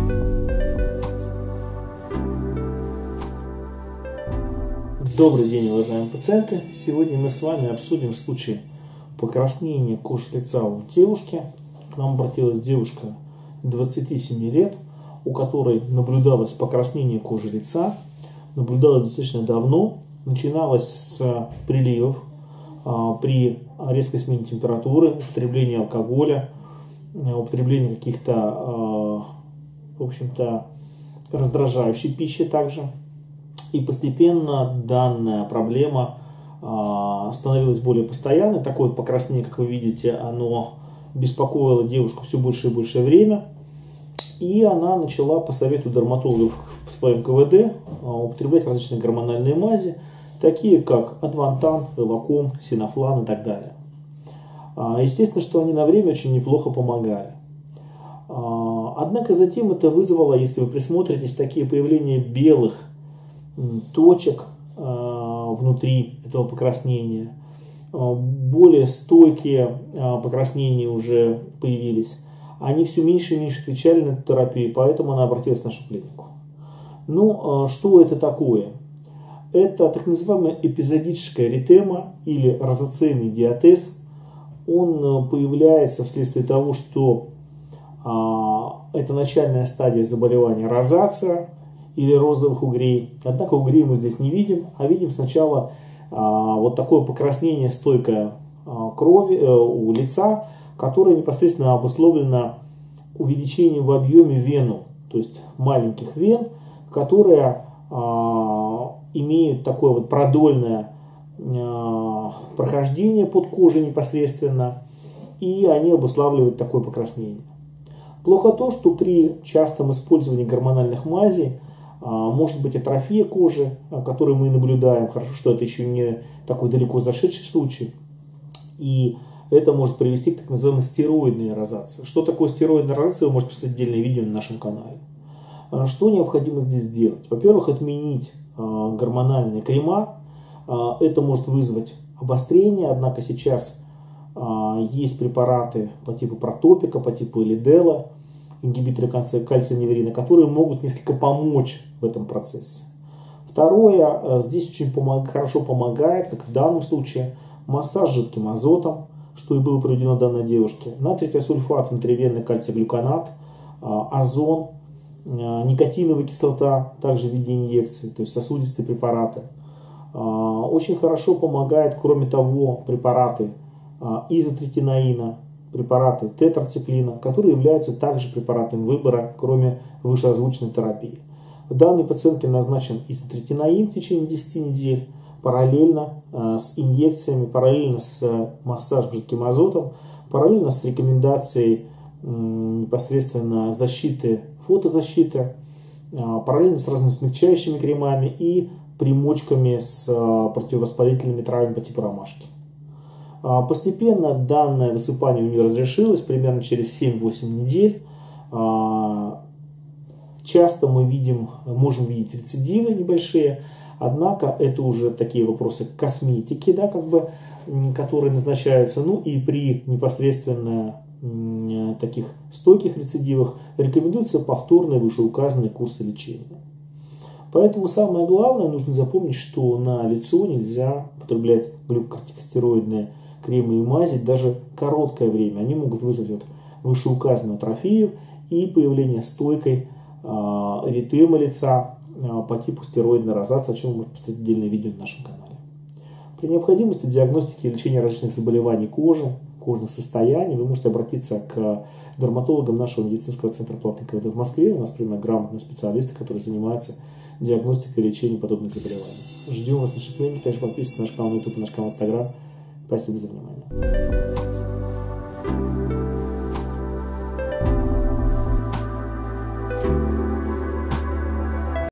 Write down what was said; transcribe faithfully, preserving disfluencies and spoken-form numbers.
Добрый день, уважаемые пациенты! Сегодня мы с вами обсудим случай покраснения кожи лица у девушки. К нам обратилась девушка двадцати семи лет, у которой наблюдалось покраснение кожи лица. Наблюдалось достаточно давно. Начиналось с приливов а, при резкой смене температуры, употреблении алкоголя, употребления каких-то, а, в общем-то, раздражающей пищи также. И постепенно данная проблема а, становилась более постоянной. Такое покраснение, как вы видите, оно беспокоило девушку все больше и больше время. И она начала по совету дерматологов в своем ка вэ дэ а, употреблять различные гормональные мази, такие как Адвантан, Элаком, Синофлан и так далее. А, естественно, что они на время очень неплохо помогали. А, однако затем это вызвало, если вы присмотритесь, такие появления белых точек э, внутри этого покраснения. Э, более стойкие э, покраснения уже появились. Они все меньше и меньше отвечали на эту терапию, поэтому она обратилась в нашу клинику. Ну, э, что это такое? Это так называемая эпизодическая эритема или розацейный диатез. Он э, появляется вследствие того, что э, это начальная стадия заболевания розация или розовых угрей. Однако угрей мы здесь не видим, а видим сначала а, вот такое покраснение стойкое а, крови а, у лица, которое непосредственно обусловлено увеличением в объеме вену, то есть маленьких вен, которые а, имеют такое вот продольное а, прохождение под кожей непосредственно, и они обуславливают такое покраснение. Плохо то, что при частом использовании гормональных мазей может быть атрофия кожи, которую мы наблюдаем. Хорошо, что это еще не такой далеко зашедший случай. И это может привести к так называемой стероидной розации. Что такое стероидная розация, вы можете посмотреть отдельное видео на нашем канале. Что необходимо здесь сделать? Во-первых, отменить гормональные крема. Это может вызвать обострение, однако сейчас есть препараты по типу протопика, по типу элидела, ингибиторы кальция-неверина, которые могут несколько помочь в этом процессе. Второе, здесь очень помог, хорошо помогает, как в данном случае, массаж жидким азотом, что и было проведено данной девушке. Натрий тиосульфат, внутривенный кальций-глюконат, озон, никотиновая кислота, также в виде инъекций, то есть сосудистые препараты. Очень хорошо помогает, кроме того, препараты изотретинаина, препараты тетрациклина, которые являются также препаратами выбора, кроме вышеозвученной терапии. Данной пациентке назначен изотретинаин в течение десяти недель, параллельно э, с инъекциями, параллельно с массажем жидким азотом, параллельно с рекомендацией э, непосредственно защиты, фотозащиты, э, параллельно с разными смягчающими кремами и примочками с э, противовоспалительными травами по типу ромашки. Постепенно данное высыпание у нее разрешилось, примерно через семь-восемь недель. Часто мы видим, можем видеть рецидивы небольшие, однако это уже такие вопросы косметики, да, как бы, которые назначаются. Ну и при непосредственно таких стойких рецидивах рекомендуются повторные вышеуказанные курсы лечения. Поэтому самое главное, нужно запомнить, что на лицо нельзя употреблять глюкокортикостероидные кремы и мази даже короткое время. Они могут вызвать вот вышеуказанную атрофию и появление стойкой э, эритемы лица э, по типу стероидной розации, о чем вы можете посмотреть отдельное видео на нашем канале. При необходимости диагностики и лечения различных заболеваний кожи, кожных состояний, вы можете обратиться к дерматологам нашего медицинского центра платной ка вэ дэ в Москве. У нас принимают грамотные специалисты, которые занимаются диагностикой и лечением подобных заболеваний. Ждем вас в нашей клинике. Также подписывайтесь на наш канал на ютуб и наш канал в инстаграм. Спасибо за внимание.